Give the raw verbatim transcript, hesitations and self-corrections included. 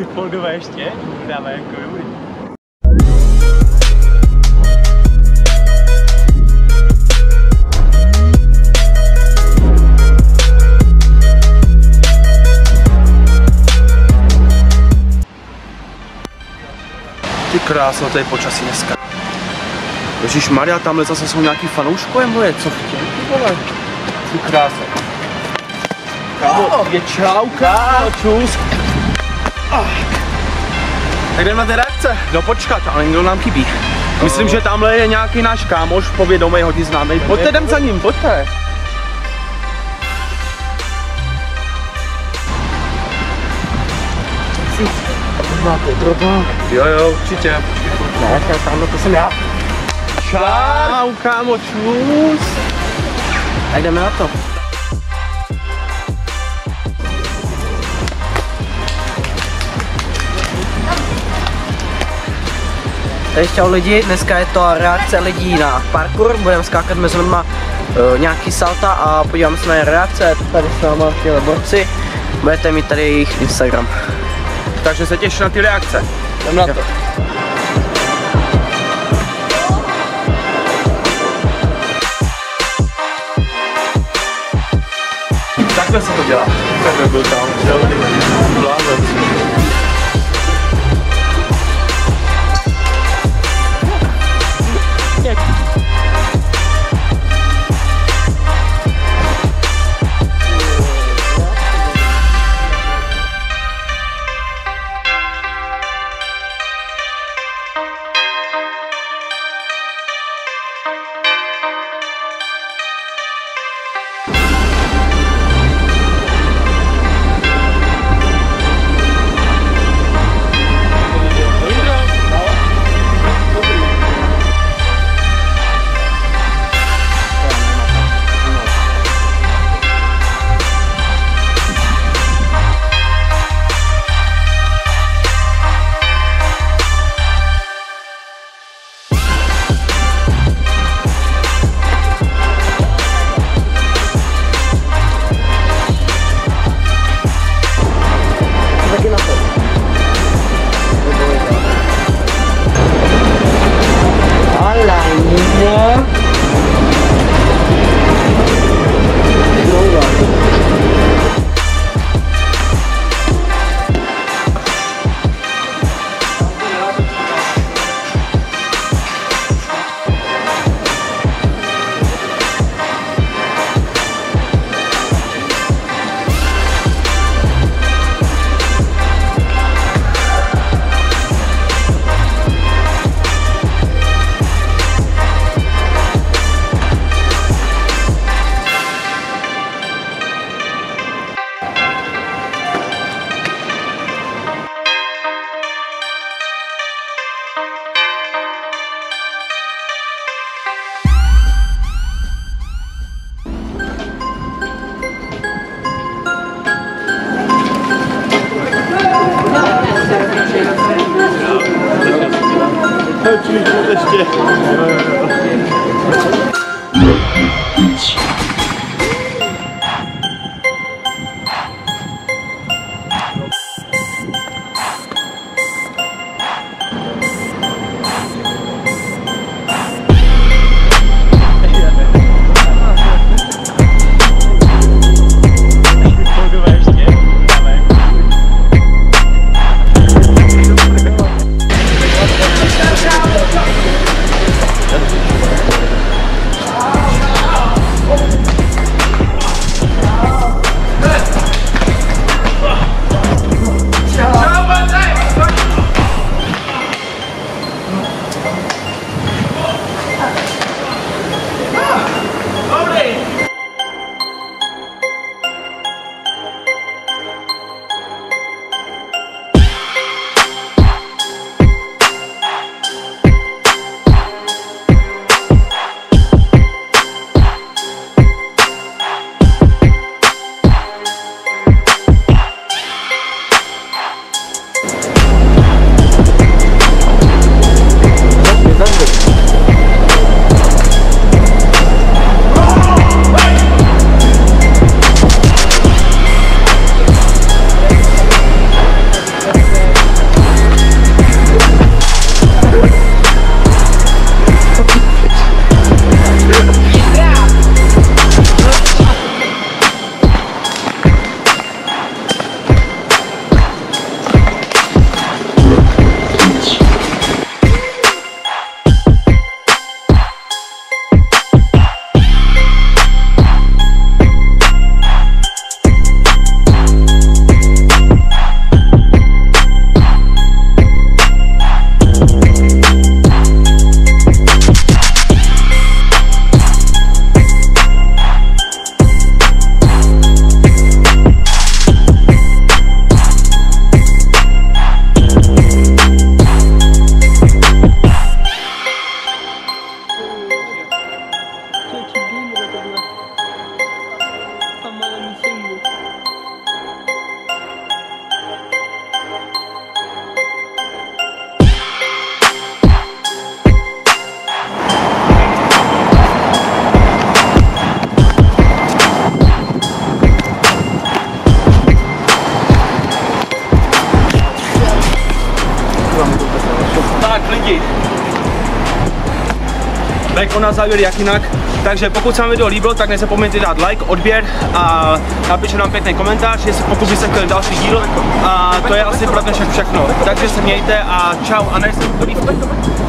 Foldové ještě? Dáme jako dobrý. Ty krásno, to je počasí dneska. Ježišmarja, tamhle zase jsou nějaký fanouškové moje, co chtějí, ty vole? Ty krásno. Kámo, je čau, kámo, čus. Ah. Tak jdeme na ty reakce. No počkat, ale někdo nám chybí. Myslím, že tamhle je nějaký náš kámoš, povědomý, hodně známý. Pojďte, jdem za ním, pojďte. Máte drobák? Jo, jo, určitě. Ne, tamhle to jsem já. Čau, kámo, čus. Tak jdeme na to. Takže čau lidi, dneska je to reakce lidí na parkour, budeme skákat mezi lidma uh, nějaký salta a podíváme se na reakce, tady s náma těhle borci, budete mít tady jejich Instagram. Takže se těš na ty reakce. Jdem na to. Takhle se to dělá. Takhle byl tam. Blázec. Tak lidi. Jako na závěr, jak jinak. Takže pokud se vám video líbilo, tak nezapomeňte dát like, odběr a napište nám pěkný komentář, jestli pokud byste chtěli další díl. A to je asi pro dnešek všechno. Takže se mějte a čau a nejsem